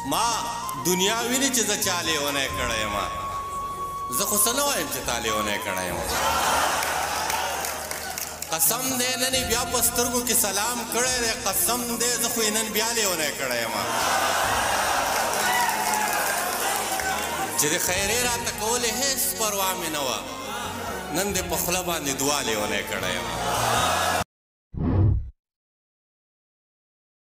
ما دنیا ویني چې زه چا لیونی کړی یم زه خو څه نه وایم چې تا لیونی کړی یم قسم دی نن یې بیا په سترګو کې سلام کړی دی قسم دی زه خو یې نن بیا لیونی کړی یم چې د خیرې راته کولې هېڅ پروا مې نه وه نن دې په خوله باندې دعا لیونی کړی یم